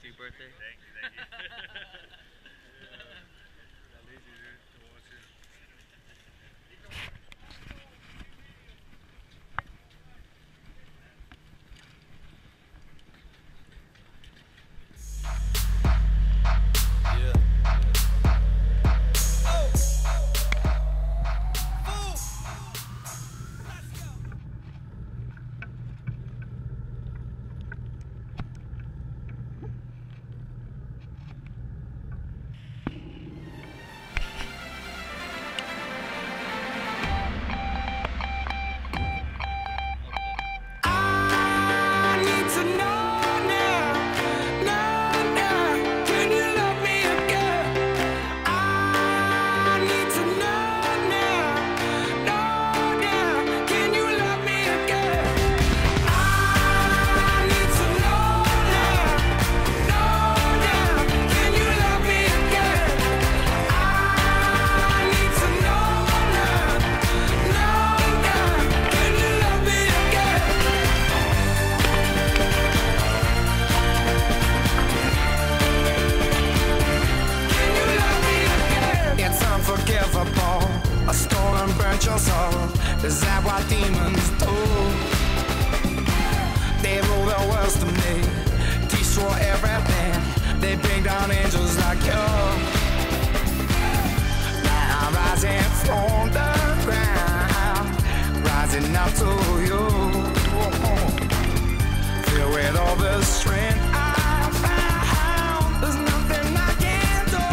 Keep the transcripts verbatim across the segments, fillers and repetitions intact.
sweet birthday. Thank you, thank you. That lazy, dude. Don't want to. Is that what demons do? They rule the world to me, destroy everything. They bring down angels like you. Now I'm rising from the ground, rising up to you. Filled with all the strength I found, there's nothing I can't do.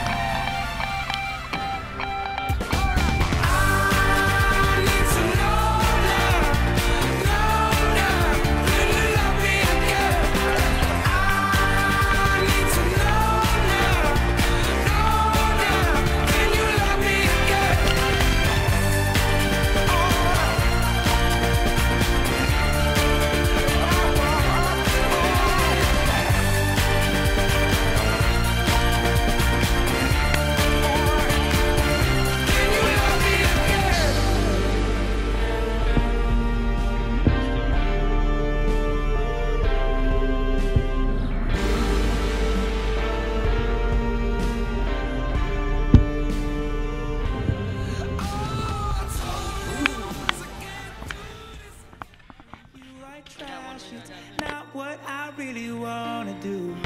Not what I really wanna do,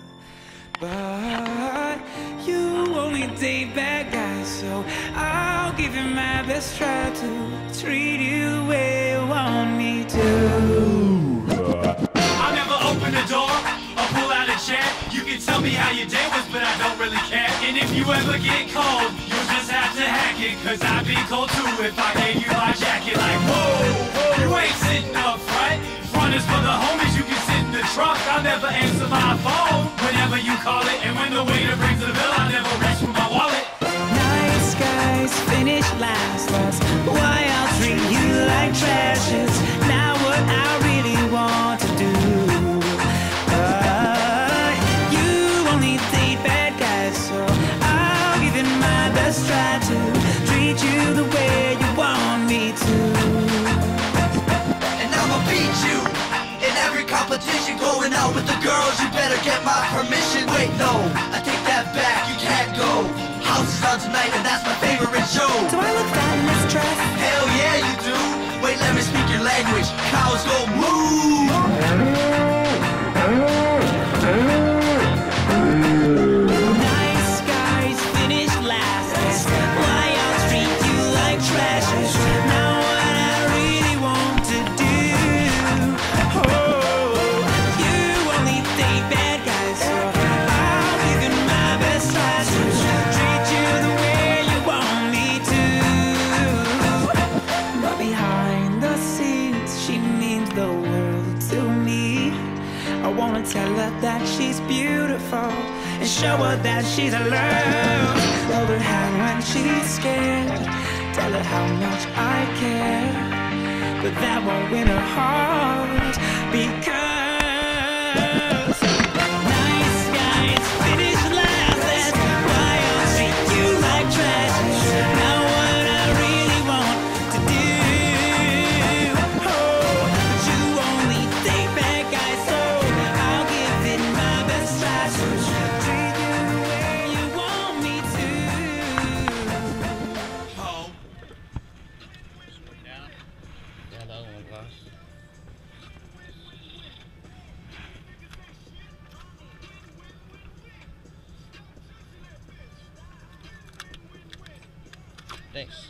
but you only date bad guys, so I'll give you my best try to treat you the way you want me to. I'll never open the door or pull out a chair. You can tell me how your day was, but I don't really care. And if you ever get cold, you'll just have to hack it, cause I'd be cold too if I gave you my jacket. Like, whoa, you ain't sitting up front. Front is for the homies, you can sit in the trunk. I'll never answer my phone whenever you call it. And when the waiter brings the bill, I never reach for my wallet. Nice guys finish last, that's why I'll treat you like trash. It's not what I really want to do, but you only date bad guys, so I'll give it my best try to treat you the way you want me to. And I'ma beat you in every competition. Going out with the girls, you better get my permission. Wait, no, I take that back, you can't go. House is on tonight and that's my favorite show. Do I look fat in this dress? Hell yeah you do. Wait, let me speak your language. Cows go moo. Nice guys finish last, that's why I'll treat you like trash. It's not what I really want to do. Oh, you only date bad guys, so I'll give it my best try to treat you the way you want me to. But behind the scenes, she means the world to me. I wanna tell her that she's beautiful and show her that she's alone. Hold her hand when she's scared, tell her how much I care, but that won't win her heart, because nice guys finish last. That's why I'll treat you like trash. It's not what I really want to do. Oh, but you only date bad guys, so I'll give it my best try. Thanks.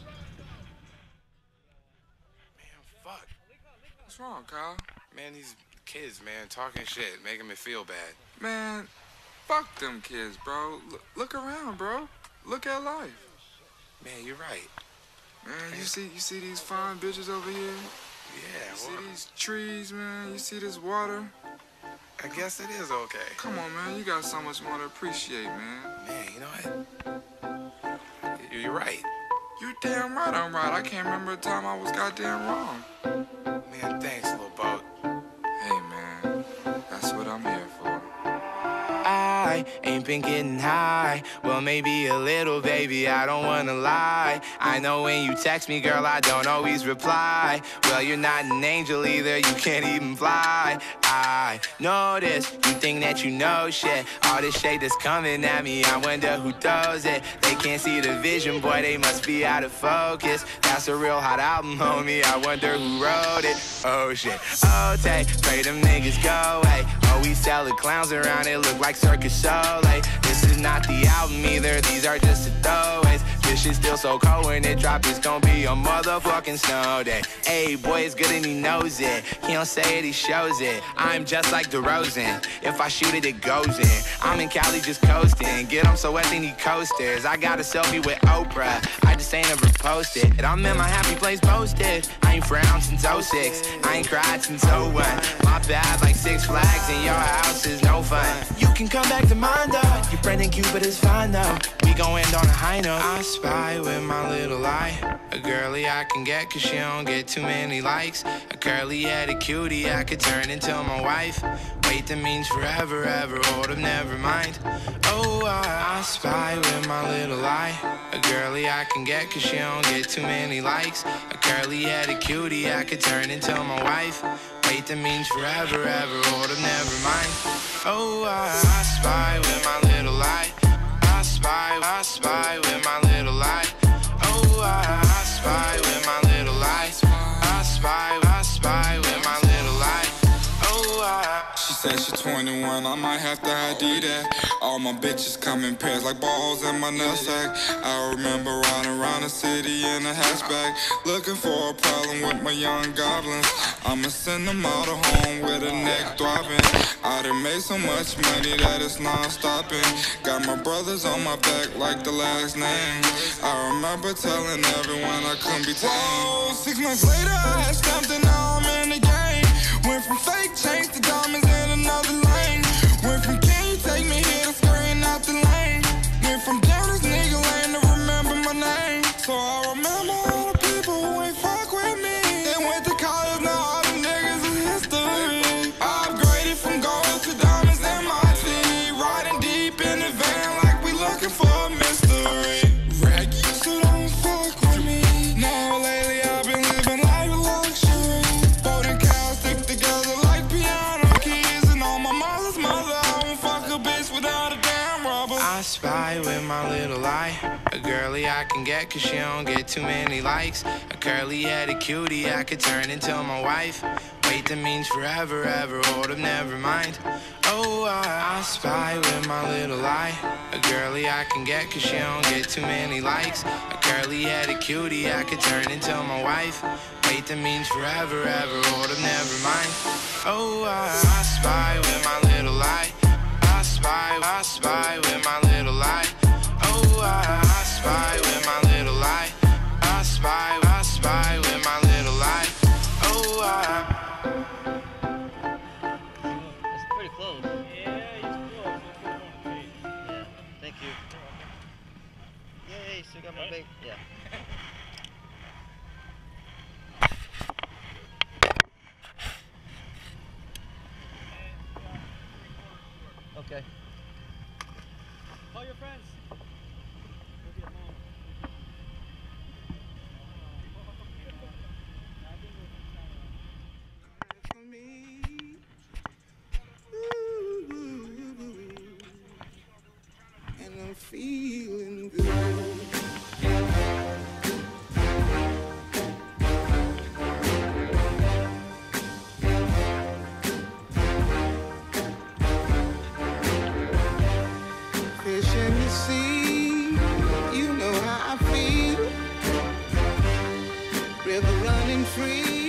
Man, fuck. What's wrong, Kyle? Man, these kids, man, talking shit, making me feel bad. Man, fuck them kids, bro. L look around, bro. Look at life. Man, you're right. Man, you see, you see these fine bitches over here? Yeah, You see well, these trees, man? You see this water? I guess it is okay. Come on, man. You got so much more to appreciate, man. Man, you know what? You're right. You're damn right I'm right. I can't remember a time I was goddamn wrong. Man, thanks, little boat. Hey, man. That's what I'm here for. I ain't been getting high. Well, maybe a little, baby, I don't wanna lie. I know when you text me, girl, I don't always reply. Well, you're not an angel either, you can't even fly. I know this, you think that you know shit. All this shade that's coming at me, I wonder who does it. They can't see the vision, boy, they must be out of focus. That's a real hot album, homie, I wonder who wrote it. Oh shit, oh take, pray them niggas go away. Oh, we sell the clowns around, it look like Circus Soleil. This is not the album either, these are just the throwaways. This shit's still so cold when it drop, it's gonna be a motherfucking snow day. Hey, boy, it's good and he knows it. He don't say it, he shows it. I'm just like DeRozan. If I shoot it, it goes in. I'm in Cali just coasting. Get him so wet, they need coasters. I got a selfie with Oprah. I just ain't ever posted. I'm in my happy place posted. I ain't frowned since oh six. I ain't cried since oh one. My bad, like Six Flags in your house is no fun. You can come back to mine though. Your friend in Cupid is fine though. We gon' end on a high note. I spy with my little eye. A girly I can get cause she don't get too many likes. A curly-headed cutie I could turn into my wife. Wait, that means forever, ever. Hold up, never mind. Oh, I, I spy with my little eye. A girly I can get cause she don't get too many likes. A curly-headed cutie I could turn into my wife. Wait, that means forever, ever. Hold up, never mind. Oh, I, I spy with my little eye. I spy, I spy with my little eye. Oh, I, I spy with my little eye. I spy, I spy with my little eye. Oh, I. She said she twenty-one, I might have to I D that. All my bitches come in pairs like balls in my nutsack. I remember riding around the city in a hatchback, looking for a problem with my young goblins. I'ma send them all to home with a neck throbbing. I done made so much money that it's non-stopping. Got my brothers on my back like the last name. I remember telling everyone I couldn't be tamed. Whoa, six months later I had stamped and now I'm in the game. Went from fake chains to diamonds in another lane. Went from can you take me here to scurrying out the lane. Went from down this nigga lane to remember my name. So I remember all the people who ain't fuck with me. They went to college, now all the niggas is history. I upgraded from gold to diamonds in my city. Riding deep in the van like we looking for a mystery. Raggy, so don't fuck with me. Now lately I've been living life luxury. Boating cows stick together like piano keys. And on my mother's mother, I won't fuck a bitch without a damn rubber. I spy with my little eye. A girly I can get cause she don't get too many likes. A curly-headed cutie I could turn into my wife. Wait, that means forever, ever. Hold up, never mind. Oh, I, I spy with my little eye. A girly I can get cause she don't get too many likes. A curly-headed cutie I could turn into my wife. Wait, that means forever, ever. Hold up, never mind. Oh, I, I spy with my little eye. I spy, I spy with my little eye. Oh, I, I spy with my little eye. I spy, I spy with my little eye. Oh, I. That's pretty close. Yeah, he's close. Yeah, thank you. Yay, still got my bait. Yeah. Okay. Call your friends. Go get mom. And I'm feeling good. running free.